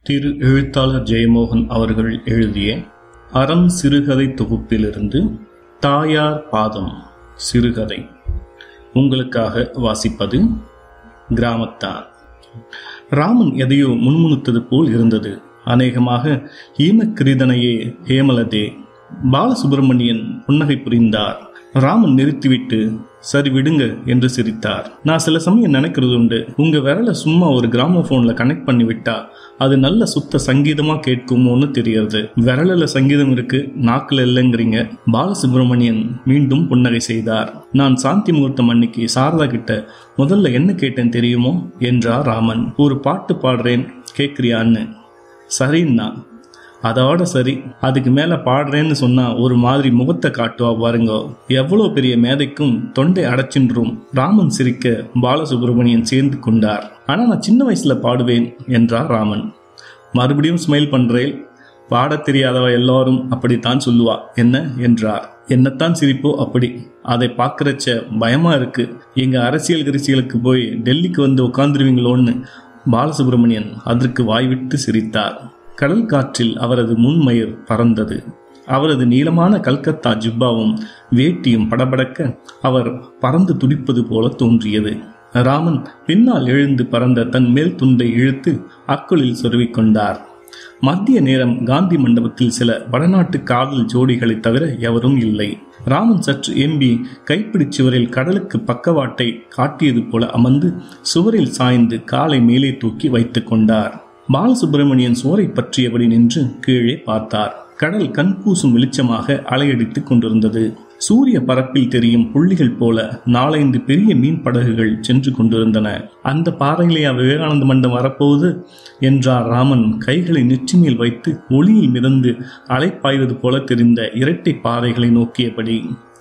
திரு எழுத்தாளர் ஜெயமோகன் அவர்கள் எழுதிய அறம் சிறுகதை தொகுப்பிலிருந்து தாயார் பாதம் சிறுகதை உங்களுக்காக வாசிப்பது கிராமத்தார். ராமன் எதையோ முன்முணுத்தது போல் இருந்தது. அநேகமாக ஈமக்கிரீதனையே ஹேமலதே. பாலசுப்பிரமணியன் புன்னகை புரிந்தார். ராமன் நிறுத்திவிட்டு சரி விடுங்க என்று சிரித்தார். நான் சில சமயம் நினைக்கிறது உண்டு, உங்க விரலை சும்மா ஒரு கிராமோபோன்ல கனெக்ட் பண்ணி விட்டா அது நல்ல சுத்த சங்கீதமா கேட்குமோன்னு தெரியாது. விரலில் சங்கீதம் இருக்கு, நாக்குல இல்லைங்கிறீங்க. பாலசுப்பிரமணியன் மீண்டும் புன்னகை செய்தார். நான் சாந்தி முகூர்த்தம் அன்னைக்கு சாரதா கிட்ட முதல்ல என்ன கேட்டேன் தெரியுமோ என்றார் ராமன். ஒரு பாட்டு பாடுறேன் கேட்கிறியான்னு. சரின்னா அதோட சரி, அதுக்கு மேல பாடுறேன்னு சொன்னா ஒரு மாதிரி முகத்தை காட்டுவா பாருங்க. எவ்வளவு பெரிய மேதைக்கும் தொண்டை அடைச்சின்றும். ராமன் சிரிக்க பாலசுப்பிரமணியன் சேர்ந்து கொண்டார். ஆனா நான் சின்ன வயசுல பாடுவேன் என்றார் ராமன். மறுபடியும் ஸ்மைல் பண்றேன். பாட தெரியாதவ எல்லாரும் அப்படித்தான் சொல்லுவா என்ன என்றார். என்னத்தான் சிரிப்போ அப்படி. அதை பார்க்கறச்ச பயமா இருக்கு. எங்க அரசியல் கரிசிகளுக்கு போய் டெல்லிக்கு வந்து உட்காந்துருவீங்களோன்னு பாலசுப்பிரமணியன் அதற்கு வாய்விட்டு சிரித்தார். கடல் காற்றில் அவரது முன்மயிர் பறந்தது. அவரது நீளமான கல்கத்தா ஜிப்பாவும் வேட்டியும் படபடக்க அவர் பறந்து துடிப்பது போல தோன்றியது. ராமன் பின்னால் எழுந்து பறந்த தன் மேல் துண்டை இழுத்து அக்குளில் சொருவிக்கொண்டார். மத்திய நேரம். காந்தி மண்டபத்தில் சில வடநாட்டு காதல் ஜோடிகளை தவிர எவரும் இல்லை. ராமன் சற்று எம்பி கைப்பிடி சுவரில் கடலுக்கு பக்கவாட்டை காட்டியது போல அமர்ந்து சுவரில் சாய்ந்து காலை மேலே தூக்கி வைத்துக் கொண்டார். பாலசுப்பிரமணியன் சுவரை பற்றியபடி நின்று கீழே பார்த்தார். கடல் கண்கூசும் வெளிச்சமாக அலையடித்துக் கொண்டிருந்தது. சூரிய பரப்பில் தெரியும் புள்ளிகள் போல 4-5 பெரிய மீன் படகுகள் சென்று கொண்டிருந்தன. அந்த பாறையிலேயா விவேகானந்த மண்டம் வரப்போகுது என்றார் ராமன் கைகளை நெற்றி மேல் வைத்து ஒளியில் மிதந்து அலைப்பாய்வது போல தெரிந்த இரட்டை பாறைகளை நோக்கியபடி.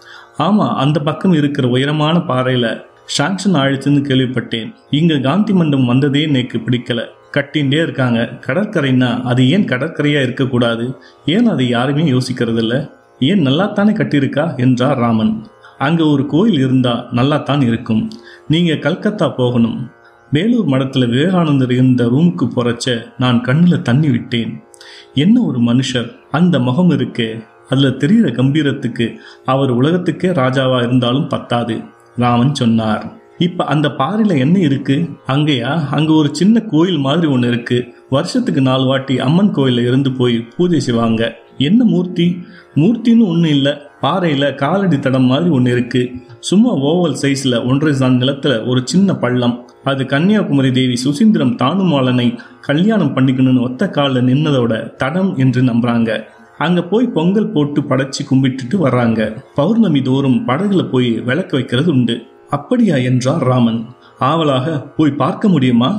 ஆமா, அந்த பக்கம் இருக்கிற உயரமான பாறையில சாங்ஷன் ஆயிடுச்சுன்னு கேள்விப்பட்டேன். இங்க காந்தி மண்டம் வந்ததே எனக்கு பிடிக்கல. கட்டின்டே இருக்காங்க. கடற்கரைன்னா அது ஏன் கடற்கரையா இருக்கக்கூடாது? ஏன் அதை யாருமே யோசிக்கிறது இல்ல? ஏன் நல்லாத்தானே கட்டியிருக்கா என்றார் ராமன். அங்க ஒரு கோயில் இருந்தா நல்லாத்தான் இருக்கும். நீங்க கல்கத்தா போகணும். வேலூர் மடத்துல விவேகானந்தர் இருந்த ரூமுக்கு போறச்ச நான் கண்ணுல தண்ணி விட்டேன். என்ன ஒரு மனுஷர்! அந்த முகம் இருக்கே, அதுல தெரிகிற கம்பீரத்துக்கு அவர் உலகத்துக்கே ராஜாவா இருந்தாலும் பத்தாது ராமன் சொன்னார். இப்ப அந்த பாறையில என்ன இருக்கு? அங்கேயா? அங்க ஒரு சின்ன கோயில் மாதிரி ஒண்ணு இருக்கு. வருஷத்துக்கு 4 வாட்டி அம்மன் கோயில இருந்து போய் பூஜை செய்வாங்க. என்ன மூர்த்தி? மூர்த்தின்னு ஒண்ணு இல்ல. பாறையில காலடி தடம் மாதிரி ஒண்ணு இருக்கு. சும்மா ஓவல் சைஸ்ல 1.5 சான் நிலத்துல ஒரு சின்ன பள்ளம். அது கன்னியாகுமரி தேவி சுசீந்திரம் தானுமாலனை கல்யாணம் பண்ணிக்கணும்னு ஒத்த கால நின்னதோட தடம் என்று நம்புறாங்க. அங்க போய் பொங்கல் போட்டு படைச்சு கும்பிட்டுட்டு வர்றாங்க. பௌர்ணமி தோறும் படகுல போய் விளக்கு வைக்கிறது உண்டு. அப்படியா என்றார் ராமன். ஆவலாக. போய் பார்க்க முடியுமா?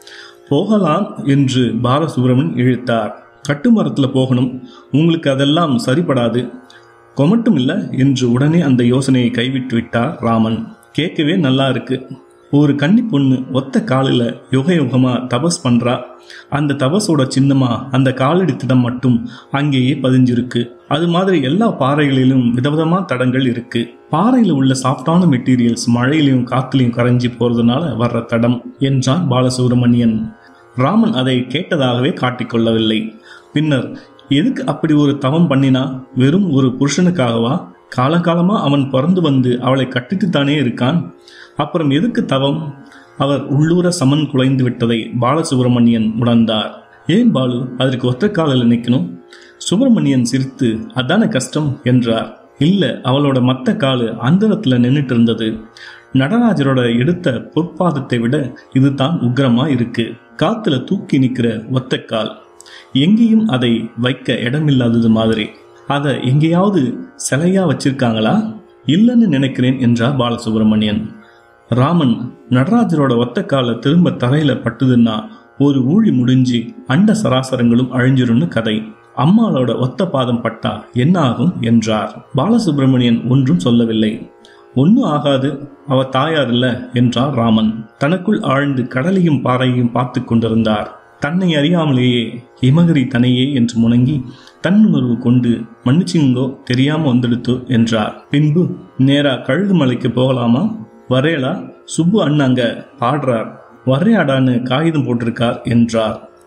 போகலாம் என்று பாலசுப்பிரமணியன் இழுத்தார். கட்டுமரத்துல போகணும். உங்களுக்கு அதெல்லாம் சரிபடாது. கொமட்டும் இல்ல என்று உடனே அந்த யோசனையை கைவிட்டு விட்டார் ராமன். கேட்கவே நல்லா இருக்கு. ஒரு கன்னி பொண்ணு ஒத்த காலில யுக யுகமா தபஸ் பண்றா. அந்த தபஸோட சின்னமா அந்த காலடி தடம் மட்டும் அங்கேயே பதிஞ்சிருக்கு. அது மாதிரி எல்லா பாறைகளிலும் விதவிதமா தடங்கள் இருக்கு. பாறையில உள்ள சாஃப்டான மெட்டீரியல்ஸ் மழையிலையும் காத்துலையும் கரைஞ்சி போறதுனால வர்ற தடம் என்றான் பாலசுப்பிரமணியன். ராமன் அதை கேட்டதாகவே காட்டிக்கொள்ளவில்லை. பின்னர் எதுக்கு அப்படி ஒரு தவம் பண்ணினா? வெறும் ஒரு புருஷனுக்காகவா? காலகாலமா அவன் பிறந்து வந்து அவளை கட்டிட்டு தானே இருக்கான். அப்புறம் எதுக்கு தவம்? அவர் உள்ளூர சமன் குலைந்து விட்டதை பாலசுப்பிரமணியன் உணர்ந்தார். ஏன் பாலு அதற்கு ஒற்றை காலில் நிற்கணும்? சுப்பிரமணியன் சிரித்து அதான கஷ்டம் என்றார். இல்ல, அவளோட மத்த காலு அந்தரத்துல நின்றுட்டு இருந்தது. நடராஜரோட எடுத்த பொற்பாதத்தை விட இதுதான் உக்கிரமா இருக்கு. காத்துல தூக்கி நிக்கிற ஒத்தக்கால். எங்கேயும் அதை வைக்க இடமில்லாதது மாதிரி. அதை எங்கேயாவது சிலையா வச்சிருக்காங்களா? இல்லைன்னு நினைக்கிறேன் என்றார் பாலசுப்பிரமணியன். ராமன் நடராஜரோட ஒத்தக்கால திரும்ப தரையில பட்டுதுன்னா ஒரு ஊழி முடிஞ்சு அண்ட சராசரங்களும் அழிஞ்சிரும்னு கதை. அம்மாளோட ஒத்த பாதம் பட்டா என்ன ஆகும் என்றார். பாலசுப்பிரமணியன் ஒன்றும் சொல்லவில்லை. ஒன்னும் ஆகாது, அவ தாயார் இல்ல என்றார் ராமன். தனக்குள் ஆழ்ந்து கடலையும் பாறையையும் பார்த்து கொண்டிருந்தார். தன்னை அறியாமலேயே இமகரி தனையே என்று முணங்கி தன்னுணர்வு கொண்டு மன்னிச்சிங்கோ தெரியாம வந்துடுத்து என்றார். பின்பு நேரா கழுகு மலைக்கு போகலாமா? வரேலா? சுப்பு அண்ணாங்க பாடுறார். வரையாடான்னு காகிதம் போட்டிருக்கார் என்றார்.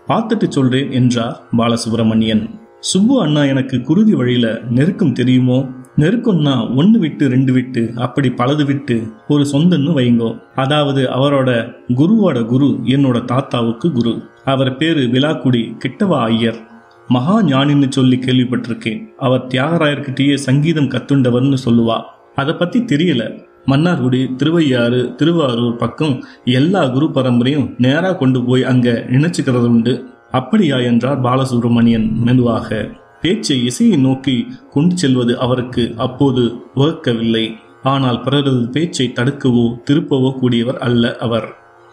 பார்த்துட்டு சொல்றேன் என்றார் பாலசுப்ரமணியன். சுப்பு அண்ணா எனக்கு குருதி வழியில நெருக்கம் தெரியுமோ? நெருக்கம்னா 1 விட்டு 2 விட்டு அப்படி பலது விட்டு ஒரு சொந்தன்னு வைங்கோ. அதாவது அவரோட குருவோட குரு என்னோட தாத்தாவுக்கு குரு. அவர் பேரு விலாக்குடி கிட்டவா ஐயர். மகா ஞானின்னு சொல்லி கேள்விப்பட்டிருக்கேன். அவர் தியாகராயர்கிட்டயே சங்கீதம் கத்துண்டவர்னு சொல்லுவா. அதை பத்தி தெரியல. மன்னார்குடி, திருவையாறு, திருவாரூர் பக்கம் எல்லா குரு பரம்பரையும் நேரா கொண்டு போய் அங்க நினைச்சுக்கிறது உண்டு. அப்படியா என்றார் பாலசுப்ரமணியன் மெதுவாக. பேச்சை இசையை நோக்கி கொண்டு செல்வது அவருக்கு அப்போது உகக்கவில்லை. ஆனால் பிறரது பேச்சை தடுக்கவோ திருப்பவோ கூடியவர் அல்ல அவர்.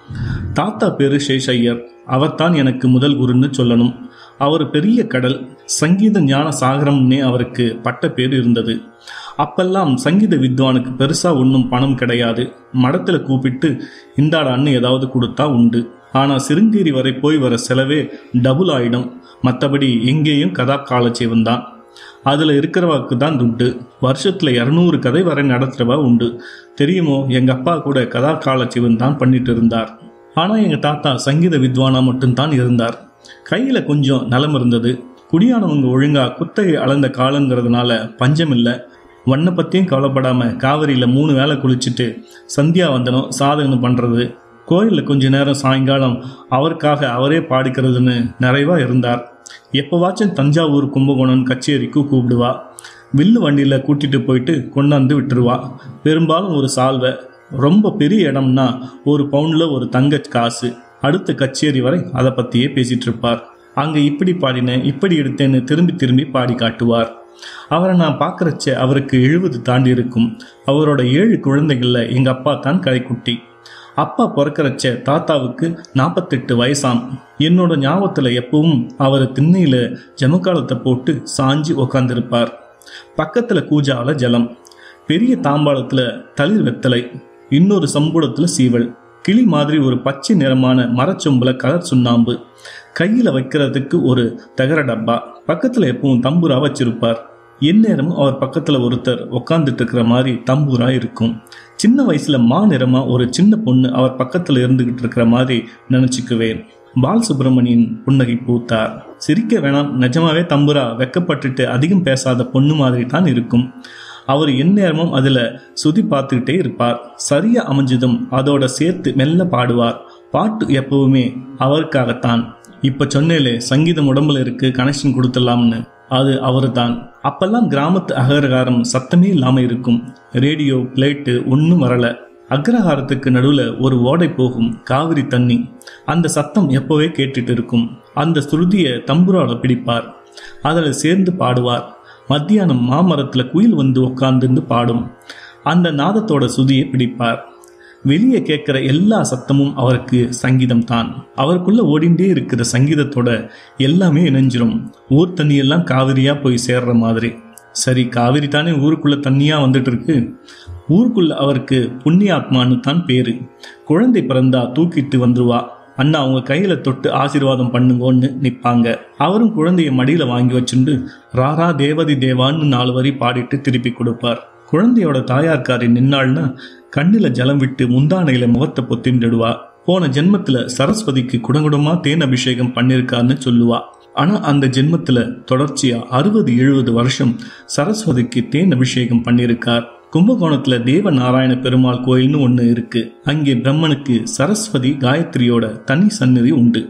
தாத்தா பேரு சேஷையர். அவர்தான் எனக்கு முதல் குருன்னு சொல்லணும். அவர் பெரிய கடல், சங்கீத ஞான சாகரம்னே அவருக்கு பட்ட பேர் இருந்தது. அப்பெல்லாம் சங்கீத வித்வானுக்கு பெருசா ஒன்றும் பணம் கிடையாது. மடத்துல கூப்பிட்டு இந்தாடான்னு ஏதாவது கொடுத்தா உண்டு. ஆனா சிருங்கேரி வரை போய் வர செலவே டபுள் ஆயிடும். மற்றபடி எங்கேயும் கதா காலட்சேபம் தான். அதுல இருக்கிறவாக்கு தான் துட்டு. வருஷத்துல 200 கதை வரை நடத்துறவா உண்டு. தெரியுமோ, எங்க அப்பா கூட கதா காலட்சேபம் தான் பண்ணிட்டு இருந்தார். ஆனா எங்க தாத்தா சங்கீத வித்வானா மட்டும்தான் இருந்தார். கையில கொஞ்சம் நலம் இருந்தது. குடியானவங்க ஒழுங்கா குத்தகை அளந்த காலங்கிறதுனால பஞ்சம் இல்லை. வண்ண பத்தியும் கவலைப்படாம காவிரியில 3 வேளை குளிச்சுட்டு சந்தியா வந்தனம் சாதகம் பண்றது, கோயிலில் கொஞ்ச நேரம் சாயங்காலம் அவருக்காக அவரே பாடிக்கிறதுன்னு நிறைவா இருந்தார். எப்பவாச்சும் தஞ்சாவூர், கும்பகோணம் கச்சேரிக்கு கூப்பிடுவா. வில்லு வண்டியில கூட்டிட்டு போயிட்டு கொண்டாந்து விட்டுருவா. பெரும்பாலும் ஒரு சால்வை. ரொம்ப பெரிய இடம்னா 1 பவுண்ட்ல ஒரு தங்க காசு. அடுத்த கச்சேரி வரை அதை பத்தியே பேசிட்டு இருப்பார். அங்க இப்படி பாடினேன், இப்படி எடுத்தேன்னு திரும்பி திரும்பி பாடி காட்டுவார். அவரை நான் பார்க்கறச்ச அவருக்கு 70 தாண்டி இருக்கும். அவரோட 7 குழந்தைகள்ல எங்க அப்பா தான் கடைக்குட்டி. அப்பா பிறக்கிறச்ச தாத்தாவுக்கு 48 வயசாம். என்னோட ஞாபகத்துல எப்பவும் அவர் திண்ணையில ஜமக்காலத்தை போட்டு சாஞ்சி உக்காந்துருப்பார். பக்கத்துல கூஜால ஜலம், பெரிய தாம்பாளத்துல தளிர் வெத்தலை, இன்னொரு சம்பூடத்துல சீவல், கிளி மாதிரி ஒரு பச்சை நிறமான மரச்சொம்புல கலர் சுண்ணாம்பு, கையில வைக்கிறதுக்கு ஒரு தகர டப்பா, பக்கத்துல எப்பவும் தம்பூரா வச்சிருப்பார். எந்நேரமும் அவர் பக்கத்துல ஒருத்தர் உக்காந்துட்டு இருக்கிற மாதிரி தம்பூரா இருக்கும். சின்ன வயசுல நிறமா ஒரு சின்ன பொண்ணு அவர் பக்கத்துல இருந்துகிட்டு இருக்கிற மாதிரி நினைச்சுக்குவேன். பாலசுப்ரமணியன் புன்னகை பூத்தார். சிரிக்க வேணாம், நிஜமாவே தம்புரா வெக்கப்பட்டுட்டு அதிகம் பேசாத பொண்ணு மாதிரி தான் இருக்கும். அவர் எந்நேரமும் அதுல சுதி பார்த்துக்கிட்டே இருப்பார். சரியா அமைஞ்சதும் அதோட சேர்த்து மெல்ல பாடுவார். பாட்டு எப்பவுமே அவருக்காகத்தான். இப்ப சொன்னேலே சங்கீதம் உடம்புல இருக்கு, கனெக்ஷன் கொடுத்துடலாம்னு, அது அவரு தான். அப்பெல்லாம் கிராமத்து அகரகாரம் சத்தமே இல்லாம இருக்கும். ரேடியோ பிளேட்டு ஒன்னும் வரல. அக்ரஹாரத்துக்கு நடுவுல ஒரு ஓடை போகும், காவிரி தண்ணி. அந்த சத்தம் எப்பவே கேட்டுட்டு இருக்கும். அந்த ஸ்ருதிய தம்புரால பிடிப்பார். அதுல சேர்ந்து பாடுவார். மத்தியானம் மாமரத்துல குயில் வந்து உட்கார்ந்து பாடும். அந்த நாதத்தோட சுதியை பிடிப்பார். வெளியே கேட்கிற எல்லா சத்தமும் அவருக்கு சங்கீதம் தான். அவருக்குள்ள ஓடிண்டே இருக்கிற சங்கீதத்தோட எல்லாமே இணைஞ்சிரும். ஊர் தண்ணியெல்லாம் காவிரியா போய் சேர்ற மாதிரி. சரி, காவிரி தானே ஊருக்குள்ள தண்ணியா வந்துட்டு இருக்கு. ஊருக்குள்ள அவருக்கு புண்ணியாத்மான்னு தான் பேரு. குழந்தை பிறந்தா தூக்கிட்டு வந்துருவா. அண்ணா அவங்க கையில தொட்டு ஆசீர்வாதம் பண்ணுங்கன்னு நிப்பாங்க. அவரும் குழந்தைய மடியில வாங்கி வச்சுண்டு ராரா தேவதி தேவான்னு 4 வரி பாடிட்டு திருப்பி கொடுப்பார். குழந்தையோட தாயார்காரி நின்னாள்னா கண்ணில ஜலம் விட்டு முந்தானையில முகத்தை பொத்திண்டுடுவா. போன ஜென்மத்துல சரஸ்வதிக்கு குடங்குடமா தேன் அபிஷேகம் பண்ணிருக்கான்னு சொல்லுவா. ஆனா அந்த ஜென்மத்துல தொடர்ச்சியா 60-70 வருஷம் சரஸ்வதிக்கு தேன் அபிஷேகம் பண்ணிருக்கார். கும்பகோணத்துல தேவ நாராயண பெருமாள் கோயில்னு ஒண்ணு இருக்கு. அங்கே பிரம்மனுக்கு சரஸ்வதி காயத்ரியோட தனி சந்நிதி உண்டு.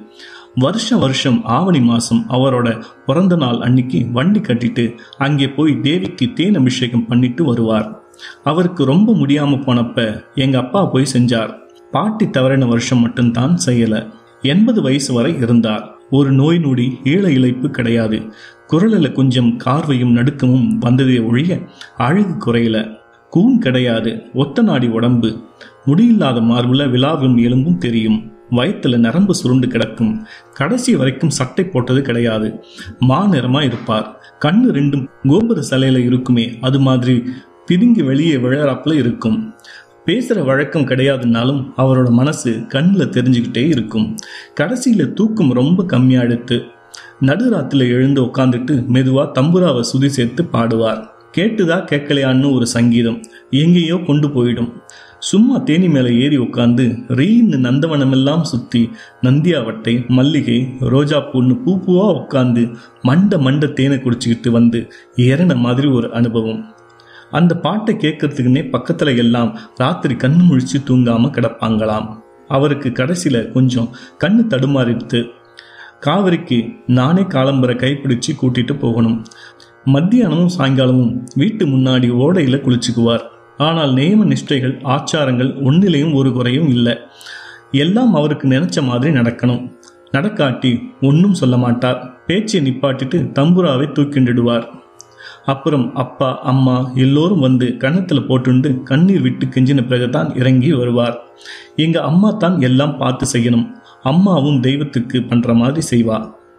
வருஷம் ஆவணி மாசம் அவரோட பிறந்த நாள் அன்னைக்கு வண்டி கட்டிட்டு அங்கே போய் தேவிக்கு தேன் அபிஷேகம் பண்ணிட்டு வருவார். அவருக்கு ரொம்ப முடியாம போனப்ப எங்க அப்பா போய் செஞ்சார். பாட்டி தவறின வருஷம் மட்டும்தான் செய்யல. 80 வயசு வரை இருந்தார். ஒரு நோய் நொடி ஈழ இழைப்பு கிடையாது. குரலில கொஞ்சம் கார்வையும் நடுக்கமும் வந்ததே ஒழிய அழகு குறையல. கூன் கிடையாது. ஒத்த நாடி உடம்பு. முடியில்லாத மார்புல விழாவும் எலும்பும் தெரியும். வயத்துல நரம்பு சுருண்டு கிடக்கும். கடைசி வரைக்கும் சட்டை போட்டது கிடையாது. நிறமா இருப்பார். கண்ணு 2 கோபுர சிலையில இருக்குமே, அது மாதிரி பிதுங்கி வெளியே விழறாப்புல இருக்கும். பேசுற வழக்கம் கிடையாதுன்னாலும் அவரோட மனசு கண்ணுல தெரிஞ்சுக்கிட்டே இருக்கும். கடைசியில தூக்கம் ரொம்ப கம்மியா எடுத்து நடுராத்துல எழுந்து உட்காந்துட்டு மெதுவா தம்புராவை சுதி சேர்த்து பாடுவார். கேட்டுதா கேட்கலையான்னு ஒரு சங்கீதம் எங்கேயோ கொண்டு போயிடும். சும்மா தேனி மேலே ஏறி உட்காந்து ரீன்னு நந்தவனமெல்லாம் சுற்றி நந்தியாவட்டை, மல்லிகை, ரோஜா பூன்னு பூவா உட்காந்து மண்ட தேனை குடிச்சுக்கிட்டு வந்து இறன மாதிரி ஒரு அனுபவம். அந்த பாட்டை கேட்கறதுக்குன்னே பக்கத்துல எல்லாம் ராத்திரி கண்ணு முழிச்சு தூங்காம கிடப்பாங்களாம். அவருக்கு கடைசியில கொஞ்சம் கண்ணு தடுமாறிடுத்து. காவிரிக்கு நானே காலம்பரை கைப்பிடிச்சு கூட்டிட்டு போகணும். மத்தியானமும் சாயங்காலமும் வீட்டு முன்னாடி ஓடையில குளிச்சுக்குவார். ஆனால் நியம நிஷ்டைகள், ஆச்சாரங்கள் ஒன்னிலையும் ஒரு குறையும் இல்லை. எல்லாம் அவருக்கு நினைச்ச மாதிரி நடக்கணும். நடக்காட்டி ஒன்னும் சொல்ல மாட்டார். பேச்சை நிப்பாட்டிட்டு தம்புராவை தூக்கிண்டுடுவார். அப்புறம் அப்பா, அம்மா எல்லோரும் வந்து கன்னத்துல போட்டுண்டு கண்ணீர் விட்டு கெஞ்சின பிறகுதான் இறங்கி வருவார். எங்க அம்மா தான் எல்லாம் பார்த்து செய்யணும். அம்மாவும் தெய்வத்துக்கு பண்ற மாதிரி செய்வா.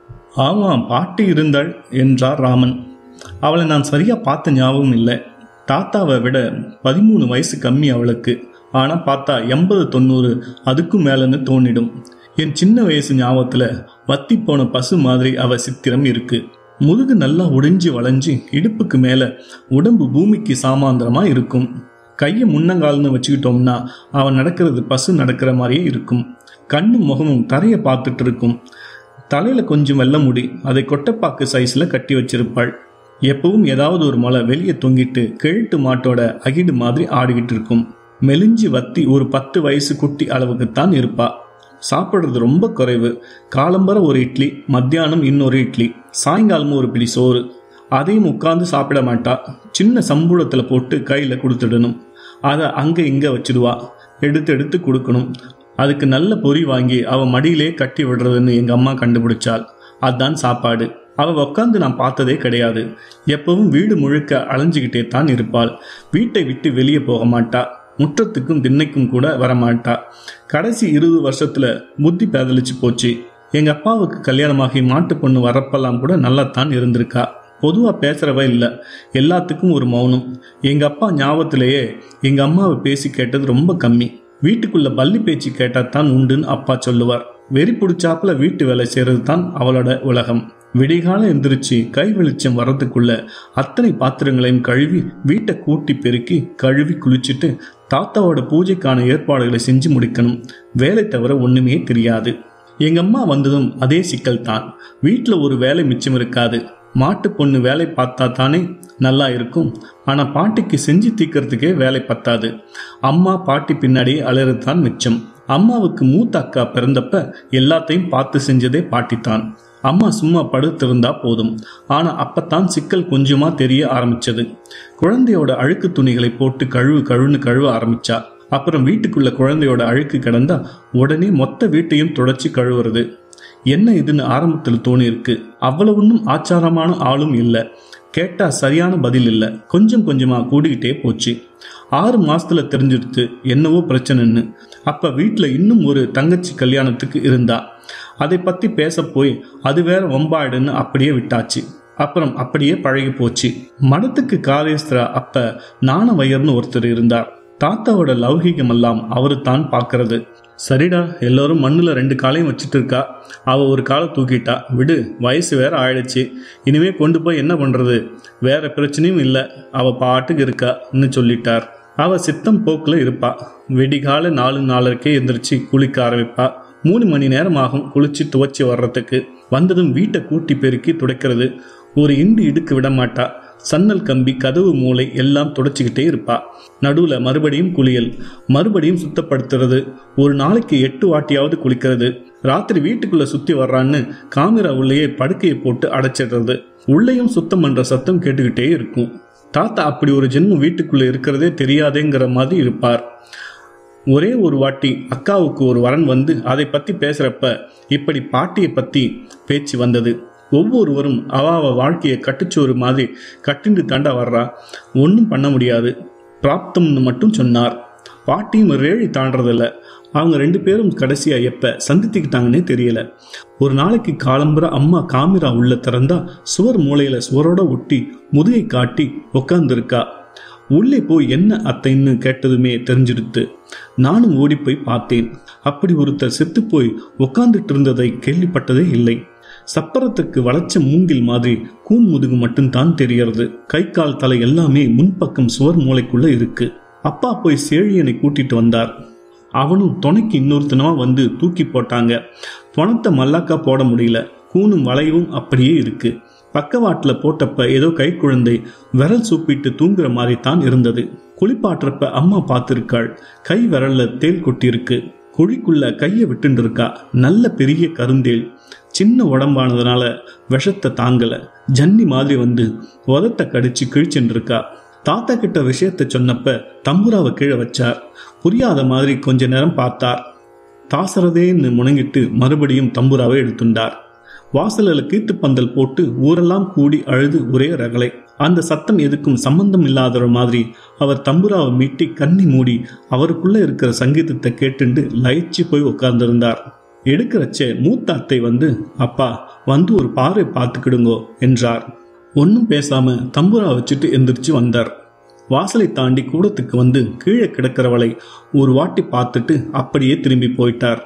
ஆமாம், பாட்டி இருந்தாள் என்றார் ராமன். அவளை நான் சரியா பார்த்த ஞாபகம் இல்லை. தாத்தாவை விட 13 வயசு கம்மி அவளுக்கு. ஆனா பார்த்தா 80-90 அதுக்கும் மேலன்னு தோணிடும். என் சின்ன வயசு ஞாபகத்துல வத்தி போன பசு மாதிரி அவ சித்திரம் இருக்கு. முதுகு நல்லா உடைஞ்சு வளைஞ்சு இடுப்புக்கு மேல உடம்பு பூமிக்கு சாமாந்திரமா இருக்கும். கையை முன்னங்கால்னு வச்சுக்கிட்டோம்னா அவன் நடக்கிறது பசு நடக்கிற மாதிரியே இருக்கும். கண்ணும் முகமும் தரைய பார்த்துட்டு இருக்கும். தலையில கொஞ்சம் வெள்ள முடி, அதை கொட்டைப்பாக்கு சைஸ்ல கட்டி வச்சிருப்பாள். எப்பவும் ஏதாவது ஒரு மலை வெளியே தொங்கிட்டு கிழட்டு மாட்டோட அகிடு மாதிரி ஆடிக்கிட்டு இருக்கும். மெலிஞ்சி வத்தி ஒரு 10 வயசு குட்டி அளவுக்குத்தான் இருப்பா. சாப்பிட்றது ரொம்ப குறைவு. காலம்பர ஒரு இட்லி, மத்தியானம் இன்னொரு இட்லி, சாயங்காலமும் ஒரு பிடி சோறு. அதையும் உட்கார்ந்து சாப்பிட மாட்டா. சின்ன சம்பூளத்துல போட்டு கையில கொடுத்துடணும். அதை அங்க இங்க வச்சிடுவா. எடுத்து கொடுக்கணும். அதுக்கு நல்ல பொறி வாங்கி அவ மடியிலே கட்டி விடுறதுன்னு எங்க அம்மா கண்டுபிடிச்சாள். அதுதான் சாப்பாடு. அவ உட்காந்து நான் பார்த்ததே கிடையாது. எப்பவும் வீடு முழுக்க அலைஞ்சுக்கிட்டே தான் இருப்பாள். வீட்டை விட்டு வெளியே போக மாட்டா. முற்றத்துக்கும் திண்ணைக்கும் கூட வரமாட்டா. கடைசி 20 வருஷத்துல புத்தி பேதலிச்சு போச்சு. எங்க அப்பாவுக்கு கல்யாணமாகி மாட்டு பொண்ணு வரப்பெல்லாம் கூட நல்லாத்தான் இருந்திருக்கா. பொதுவா பேசுறவ இல்ல. எல்லாத்துக்கும் ஒரு மௌனம். எங்க அப்பா ஞாபகத்திலேயே எங்க அம்மாவை பேசி கேட்டது ரொம்ப கம்மி. வீட்டுக்குள்ள பள்ளி பேச்சு கேட்டாத்தான் உண்டுன்னு அப்பா சொல்லுவார். வெறி பிடிச்சாப்புல வீட்டு வேலை செய்யறது தான் அவளோட உலகம். விடிகால எந்திரிச்சு கை வெளிச்சம் வர்றதுக்குள்ள அத்தனை பாத்திரங்களையும் கழுவி வீட்டை கூட்டி பெருக்கி கழுவி குளிச்சுட்டு தாத்தாவோட பூஜைக்கான ஏற்பாடுகளை செஞ்சு முடிக்கணும். வேலை தவிர ஒண்ணுமே தெரியாது. எங்க அம்மா வந்ததும் அதே சிக்கல் தான். வீட்டுல ஒரு வேலை மிச்சம் இருக்காது. மாட்டு பொண்ணு வேலை பார்த்தா தானே நல்லா இருக்கும். ஆனா பாட்டிக்கு செஞ்சு தீக்கிறதுக்கே வேலை பத்தாது. அம்மா பாட்டி பின்னாடியே அலறுதான் மிச்சம். அம்மாவுக்கு மூத்த அக்கா பிறந்தப்ப எல்லாத்தையும் பார்த்து செஞ்சதே பாட்டித்தான். அம்மா சும்மா படுத்திருந்தா போதும். ஆனா அப்பத்தான் சிக்கல் கொஞ்சமா தெரிய ஆரம்பிச்சது. குழந்தையோட அழுக்கு துணிகளை போட்டு கழுவ ஆரம்பிச்சா. அப்புறம் வீட்டுக்குள்ள குழந்தையோட அழுக்கு கிடந்தா உடனே மொத்த வீட்டையும் தொடச்சி கழுவுறது. என்ன இதுன்னு ஆரம்பத்தில் தோணி இருக்கு. அவ்வளவு ஒன்றும் ஆச்சாரமான ஆளும் இல்லை. கேட்டா சரியான பதில் இல்லை. கொஞ்சம் கொஞ்சமா கூடிக்கிட்டே போச்சு. 6 மாசத்துல தெரிஞ்சிடுத்து என்னவோ பிரச்சனைன்னு. அப்ப வீட்டுல இன்னும் ஒரு தங்கச்சி கல்யாணத்துக்கு இருந்தா. அதை பத்தி பேச போய் அது வேற வம்பாயிடுன்னு அப்படியே விட்டாச்சு. அப்புறம் அப்படியே பழகி போச்சு. மடத்துக்கு காலேஸ்திரா அப்ப நாணவயர்னு ஒருத்தர் இருந்தார். தாத்தாவோட லௌகீகம் எல்லாம் அவரு தான் பாக்குறது. சரிடா, எல்லாரும் மண்ணுல 2 காலையும் வச்சுட்டு இருக்கா. அவ ஒரு காலை தூக்கிட்டா. விடு, வயசு வேற ஆயிடுச்சு. இனிமே கொண்டு போய் என்ன பண்றது? வேற பிரச்சனையும் இல்லை. அவ பாட்டுக்கு இருக்கான்னு சொல்லிட்டார். அவ சித்தம் போக்குல இருப்பா. வெடிகால 4-4:30 எந்திரிச்சு குளிக்க ஆரம்பிப்பா. 3 மணி நேரம் ஆகும் குளிச்சு துவச்சி வர்றதுக்கு. வந்ததும் வீட்டை கூட்டி பெருக்கி துடைக்கிறது. ஒரு இண்டு இடுக்கு விட மாட்டா. சன்னல் கம்பி, கதவு மூளை எல்லாம் துடைச்சிக்கிட்டே இருப்பா. நடுவுல மறுபடியும் குளியல், மறுபடியும் சுத்தப்படுத்துறது. ஒரு நாளைக்கு 8 வாட்டியாவது குளிக்கிறது. ராத்திரி வீட்டுக்குள்ள சுத்தி வர்றான்னு காமிரா உள்ளேயே படுக்கையை போட்டு அடைச்சிடுறது. உள்ளேயும் சுத்தம் பண்ற சத்தம் கேட்டுக்கிட்டே இருக்கும். தாத்தா அப்படி ஒரு ஜென்மம் வீட்டுக்குள்ள இருக்கிறதே தெரியாதேங்கிற மாதிரி இருப்பார். ஒரே ஒரு வாட்டி அக்காவுக்கு ஒரு வரன் வந்து அதை பத்தி பேசுறப்ப இப்படி பாட்டியை பத்தி பேச்சு வந்தது. ஒவ்வொருவரும் அவ வாழ்க்கையை கட்டுச்சோறு மாதிரி கட்டிண்டு தாண்டா வர்றா, ஒன்றும் பண்ண முடியாது, பிராப்தம்னு மட்டும் சொன்னார். பாட்டியும் ரேழி தாண்டதில்ல. அவங்க 2 பேரும் கடைசியா எப்ப சந்தித்துக்கிட்டாங்கன்னே தெரியல. ஒரு நாளைக்கு காலம்புற அம்மா காமிரா உள்ள திறந்தா சுவர் மூலையில சுவரோட ஒட்டி முதுகை காட்டி உட்கார்ந்துருக்கா. உள்ளே போய் என்ன அத்தைன்னு கேட்டதுமே தெரிஞ்சிடுத்து. நானும் ஓடி போய் பார்த்தேன். அப்படி ஒருத்தர் செத்து போய் உட்கார்ந்துட்டு இருந்ததை கேள்விப்பட்டதே இல்லை. சப்பரத்துக்கு வளைச்ச மூங்கில் மாதிரி கூன் முதுகு மட்டும்தான் தெரியறது. கை கால் தலை எல்லாமே முன்பக்கம் சுவர் மூளைக்குள்ள இருக்கு. அப்பா போய் சேழியனை கூட்டிட்டு வந்தார். அவனும் துணைக்கு இன்னொருத்தனமா வந்து தூக்கி போட்டாங்க. பணத்தை மல்லாக்கா போட முடியல. கூணும் வளைவும் அப்படியே இருக்கு. பக்கவாட்டுல போட்டப்ப ஏதோ கை குழந்தை விரல் சூப்பிட்டு தூங்குற மாதிரி தான் இருந்தது. குளிப்பாட்டுறப்ப அம்மா பார்த்திருக்காள். கை விரல்ல தேல் கொட்டி இருக்கு. குழிக்குள்ள கைய விட்டு இருக்கா. நல்ல பெரிய கருந்தேல். சின்ன உடம்பானதுனால விஷத்தை தாங்கல. ஜன்னி மாதிரி வந்து உதத்தை கடிச்சு கிழிச்சுட்டு இருக்கா. தாத்தா கிட்ட விஷயத்த சொன்னப்ப தம்புராவை கீழே வச்சார். புரியாத மாதிரி கொஞ்ச நேரம் பார்த்தார். தாசரதேன்னு முணங்கிட்டு மறுபடியும் தம்புராவை எடுத்துட்டார். வாசலில் கீத்து பந்தல் போட்டு ஊரெல்லாம் கூடி அழுது ஒரே ரகலை. அந்த சத்தம் எதுக்கும் சம்பந்தம் இல்லாத மாதிரி அவர் தம்புராவை மீட்டி கண்ணி மூடி அவருக்குள்ள இருக்கிற சங்கீதத்தை கேட்டுண்டு லயிச்சு போய் உட்கார்ந்திருந்தார். எடுக்கிறச்ச மூத்த அத்தை வந்து, அப்பா வந்து ஒரு பாறை பார்த்துக்கிடுங்கோ என்றார். ஒன்னும் பேசாம தம்புரா வச்சுட்டு எந்திரிச்சு வந்தார். வாசலை தாண்டி கூடத்துக்கு வந்து கீழே கிடக்கிறவளை ஒரு வாட்டி பார்த்துட்டு அப்படியே திரும்பி போயிட்டார்.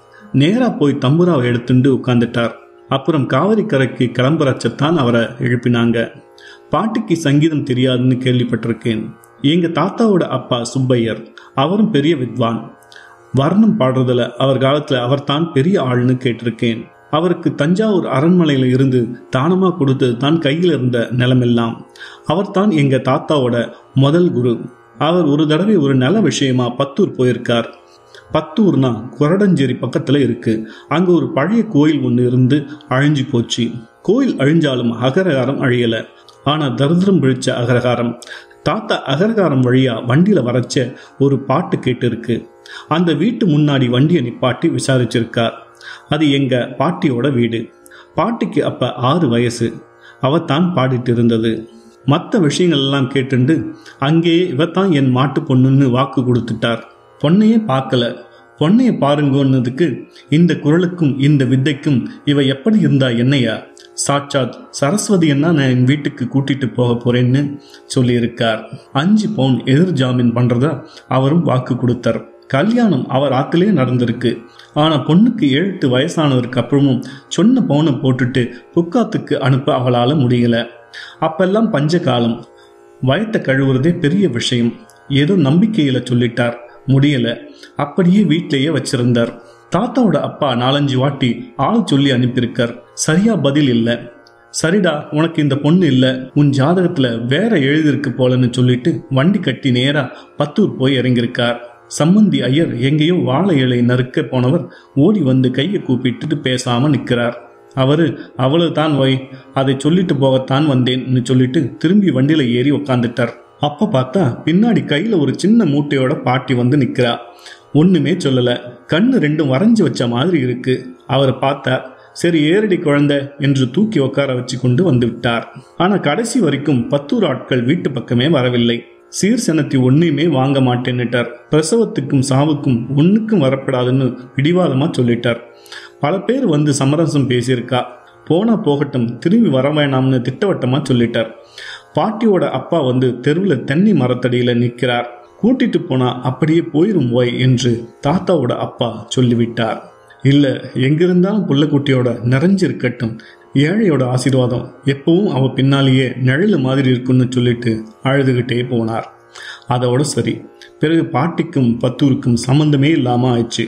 நேரா போய் தம்புராவை எடுத்துட்டு உட்கார்ந்துட்டார். அப்புறம் காவிரி கரைக்கு கிளம்புறச்சத்தான் அவரை எழுப்பினாங்க. பாட்டிக்கு சங்கீதம் தெரியாதுன்னு கேள்விப்பட்டிருக்கேன். எங்க தாத்தாவோட அப்பா சுப்பையர், அவரும் பெரிய வித்வான். வர்ணம் பாடுறதுல அவர் காலத்துல அவர் தான் பெரிய ஆள்னு கேட்டிருக்கேன். அவருக்கு தஞ்சாவூர் அரண்மனையில இருந்து தானமா கொடுத்தது தான் கையில் இருந்த நிலமெல்லாம். அவர் தான் எங்க தாத்தாவோட முதல் குரு. அவர் ஒரு தடவை ஒரு நல விஷயமா பத்தூர் போயிருக்கார். பத்தூர்னா கொரடஞ்சேரி பக்கத்துல இருக்கு. அங்க ஒரு பழைய கோயில் ஒண்ணு இருந்து அழிஞ்சு போச்சு. கோயில் அழிஞ்சாலும் அகரகாரம் அழியல. ஆனா தரித்திரம் பிடிச்ச அகரகாரம். தாத்தா அகரகாரம் வழியா வண்டியில வரைச்ச ஒரு பாட்டு கேட்டு இருக்கு. அந்த வீட்டு முன்னாடி வண்டியை நிப்பாட்டி விசாரிச்சிருக்கார். அது எங்க பாட்டியோட வீடு. பாட்டிக்கு அப்ப 6 வயசு. அவத்தான் பாடிட்டு இருந்தது. மற்ற விஷயங்கள் எல்லாம் கேட்டுண்டு அங்கேயே இவத்தான் என் மாட்டு பொண்ணுன்னு வாக்கு கொடுத்துட்டார். பொண்ணையே பார்க்கல. பொண்ணைய பாருங்கன்னதுக்கு இந்த குரலுக்கும் இந்த வித்தைக்கும் இவ எப்படி இருந்தா என்னையா? சாட்சாத் சரஸ்வதி என்ன நான் என் வீட்டுக்கு கூட்டிட்டு போக போறேன்னு சொல்லியிருக்கார். 5 பவுன் எதிர் ஜாமீன் பண்றதா அவரும் வாக்கு கொடுத்தார். கல்யாணம் அவர் ஆத்திலே நடந்திருக்கு. ஆனா பொண்ணுக்கு 7-8 வயசானதற்கு அப்புறமும் சொன்ன பவுனை போட்டுட்டு புக்காத்துக்கு அனுப்ப அவளால முடியல. அப்பெல்லாம் பஞ்ச காலம். வயத்தை கழுவுறதே பெரிய விஷயம். ஏதோ நம்பிக்கையில சொல்லிட்டார். முடியல. அப்படியே வீட்டிலேயே வச்சிருந்தார். தாத்தாவோட அப்பா 4-5 வாட்டி ஆள் சொல்லி அனுப்பியிருக்கார். சரியா பதில் இல்ல. சரிடா, உனக்கு இந்த பொண்ணு இல்ல, உன் ஜாதகத்துல வேற எழுதிருக்கு போலன்னு சொல்லிட்டு வண்டி கட்டி நேரா பத்தூர் போய் இறங்கியிருக்கார். சம்பந்தி ஐயர் எங்கேயோ வாழை இலை நறுக்க போனவர் ஓடி வந்து கையை கூப்பிட்டு பேசாம நிக்கிறார். அவரு அவ்வளவுதான் வை, அதை சொல்லிட்டு போகத்தான் வந்தேன்னு சொல்லிட்டு திரும்பி வண்டியில ஏறி உக்காந்துட்டார். அப்ப பார்த்தா பின்னாடி கையில ஒரு சின்ன மூட்டையோட பாட்டி வந்து நிக்கிறா. ஒண்ணுமே சொல்லல. கண்ணு 2 வரைஞ்சு வச்ச மாதிரி இருக்கு. அவரை பார்த்தார். சரி ஏறடி குழந்தை என்று தூக்கி உட்கார வச்சு கொண்டு வந்து விட்டார். ஆனா கடைசி வரைக்கும் பத்தூர் ஆட்கள் வீட்டு பக்கமே வரவில்லை. சீர் சனத்தி ஒன்னுமே வாங்க மாட்டேன்னுட்டார். பிரசவத்துக்கும் சாவுக்கும் ஒன்னுக்கும் வரப்படாதுன்னு பிடிவாதமா சொல்லிட்டார். பல பேர் வந்து சமரசம் பேசியிருக்கா. போனா போகட்டும், திரும்பி வர வேணாம்னு திட்டவட்டமா சொல்லிட்டார். பாட்டியோட அப்பா வந்து தெருவில் தென்னை மரத்தடியில நிற்கிறார். கூட்டிட்டு போனா அப்படியே போயிரும் போய் என்று தாத்தாவோட அப்பா சொல்லிவிட்டார். இல்ல, எங்கிருந்தாலும் புள்ளக்குட்டியோட நிறைஞ்சிருக்கட்டும், ஏழையோட ஆசீர்வாதம் எப்பவும் அவ பின்னாலேயே நிழலு மாதிரி இருக்குன்னு சொல்லிட்டு அழுதுகிட்டே போனார். அதோட சரி. பிறகு பாட்டிக்கும் பத்தூருக்கும் சம்பந்தமே இல்லாம ஆயிடுச்சு.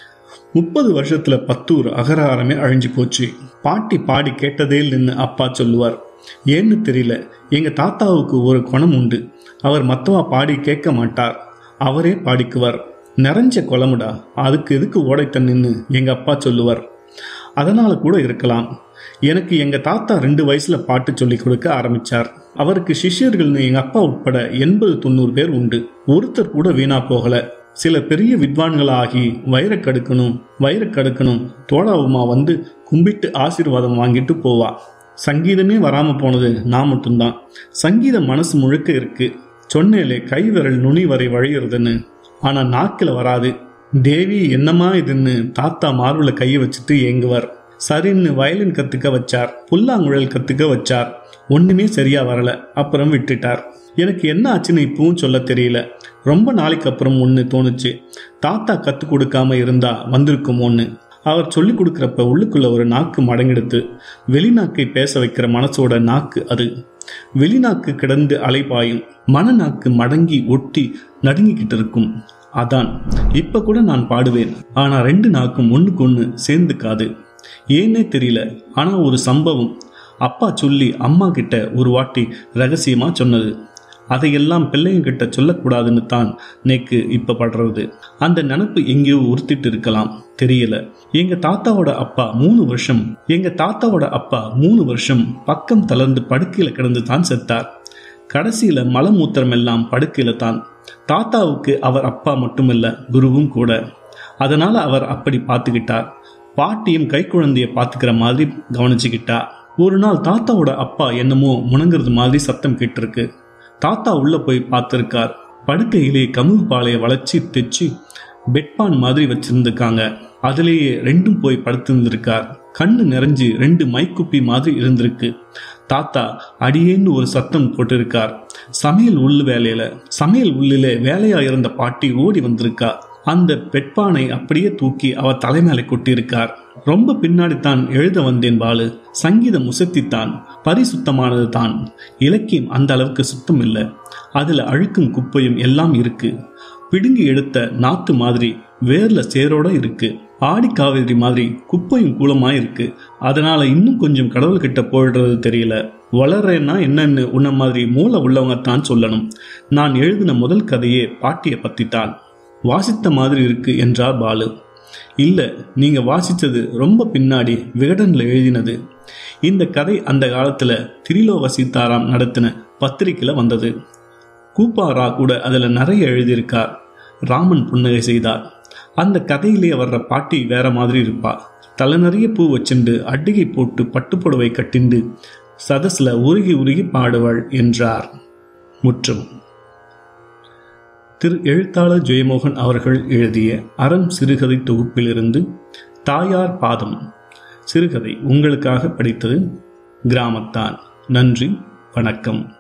30 வருஷத்துல பத்தூர் அகராரமே அழிஞ்சு போச்சு. பாட்டி பாடி கேட்டதே இல்லைன்னு அப்பா சொல்லுவார். ஏன்னு தெரியல, எங்க தாத்தாவுக்கு ஒரு குணம் உண்டு. அவர் மத்தவா பாடி கேட்க மாட்டார், அவரே பாடிக்குவார். நிறைஞ்ச குளமுடா, அதுக்கு எதுக்கு ஓடை தண்ணின்னு எங்க அப்பா சொல்லுவார். அதனால கூட இருக்கலாம். எனக்கு எங்க தாத்தா 2 வயசுல பாட்டு சொல்லி கொடுக்க ஆரம்பிச்சார். அவருக்கு சிஷ்யர்கள்னு எங்க அப்பா உட்பட 80-90 பேர் உண்டு. ஒருத்தர் கூட வீணா போகல. சில பெரிய வித்வான்களாகி வைரக்கடுக்கணும் தோடாவுமா வந்து கும்பிட்டு ஆசீர்வாதம் வாங்கிட்டு போவா. சங்கீதமே வராம போனது நான் மட்டும்தான். சங்கீதம் மனசு முழுக்க இருக்கு. சொன்னேலே கை விரல் நுனி வரை வழிகிறதுன்னு. ஆனா நாக்கில வராது. தேவி என்னமா இதுன்னு தாத்தா மார்புல கையை வச்சுட்டு ஏங்குவார். சரின்னு வயலின் கத்துக்க வச்சார். புல்லாங்குழல் கத்துக்க வச்சார். ஒண்ணுமே சரியா வரல. அப்புறம் விட்டுட்டார். எனக்கு என்ன ஆச்சுன்னு இப்பவும் சொல்ல தெரியல. ரொம்ப நாளைக்கு அப்புறம் ஒண்ணு தோணுச்சு. தாத்தா கத்து கொடுக்காம இருந்தா வந்திருக்கும் ஒண்ணு. அவர் சொல்லிக் கொடுக்கிறப்ப உள்ளுக்குள்ள ஒரு நாக்கு மடங்கெடுத்து வெளிநாக்கை பேச வைக்கிற மனசோட நாக்கு அது. வெளிநாக்கு கிடந்து அலைபாயும், மனநாக்கு மடங்கி ஒட்டி நடுங்கிக்கிட்டு இருக்கும். அதான் இப்ப கூட நான் பாடுவேன், ஆனா 2 நாக்கும் ஒண்ணுக்கு ஒண்ணு சேர்ந்துக்காது. ஏன்னே தெரியல. ஆனா ஒரு சம்பவம் அப்பா சொல்லி அம்மா கிட்ட ஒரு வாட்டி ரகசியமா சொன்னது. அதையெல்லாம் பிள்ளைங்கிட்ட சொல்லக்கூடாதுன்னு தான் நேக்கு இப்ப படுறது. அந்த நினப்பு எங்கேயோ உறுத்திட்டு இருக்கலாம், தெரியல. எங்க தாத்தாவோட அப்பா 3 வருஷம் பக்கம் தளர்ந்து படுக்கையில கிடந்து தான் செத்தார். கடைசியில மலமூத்திரம் எல்லாம் படுக்கையில தான். தாத்தாவுக்கு அவர் அப்பா மட்டுமில்ல, குருவும் கூட. அதனால அவர் அப்படி பார்த்துக்கிட்டார். பாட்டியும் கை குழந்தைய பார்த்துக்கிற மாதிரி கவனிச்சுக்கிட்டா. ஒரு நாள் தாத்தாவோட அப்பா என்னமோ முணங்குறது மாதிரி சத்தம் கேட்டிருக்கு. தாத்தா உள்ள போய் பார்த்திருக்கார். படுக்கையிலே கமுகு பாலைய வளைச்சி தைச்சு பெட்பான் மாதிரி வச்சிருந்துருக்காங்க. அதுலேயே 2ம் போய் படுத்திருந்திருக்கார். கண்ணு நிறைஞ்சு 2 மைக்குப்பி மாதிரி இருந்திருக்கு. தாத்தா அடியேன்னு ஒரு சத்தம் போட்டிருக்கார். சமையல் உள்ளில வேலையா இருந்த பாட்டி ஓடி வந்திருக்கா. அந்த பெட்பானை அப்படியே தூக்கி அவ தலைமையில கொட்டியிருக்கார். ரொம்ப பின்னாடி தான் எழுத வந்தேன் பாலு. சங்கீதம் உசத்தித்தான், பரிசுத்தமானது தான். இலக்கியம் அந்த அளவுக்கு சுத்தம் இல்லை. அதுல அழுக்கும் குப்பையும் எல்லாம் இருக்கு. பிடுங்கி எடுத்த நாத்து மாதிரி வேர்ல சேரோட இருக்கு. ஆடி காவேரி மாதிரி குப்பையும் கூலமாய் இருக்கு. அதனால இன்னும் கொஞ்சம் கடவுள் கிட்ட போயிடுறது தெரியல. வளர்றேன்னா என்னன்னு உன்ன மாதிரி மூளை உள்ளவங்க தான் சொல்லணும். நான் எழுதின முதல் கதையே பாட்டிய பத்தித்தான். வாசித்த மாதிரி இருக்கு என்றார் பாலு. இல்ல, நீங்க வாசிச்சது ரொம்ப பின்னாடி விகடன்ல எழுதினது. இந்த கதை அந்த காலத்துல திரிலோக சீதாராம் நடத்தின பத்திரிக்கையில வந்தது. கூப்பாரா கூட அதுல நிறைய எழுதியிருக்கார். ராமன் புன்னகை செய்தார். அந்த கதையிலே வர்ற பாட்டி வேற மாதிரி இருப்பா. தலை நிறைய பூ வச்சுண்டு அட்டிகை போட்டு பட்டுப்புடவை கட்டிண்டு சதஸ்ல உருகி உருகி பாடுவாள் என்றார். முற்றும். திரு எழுத்தாளர் ஜெயமோகன் அவர்கள் எழுதிய அறம் சிறுகதை தொகுப்பிலிருந்து தாயார் பாதம் சிறுகதை உங்களுக்காக படித்தது கிராமத்தான். நன்றி, வணக்கம்.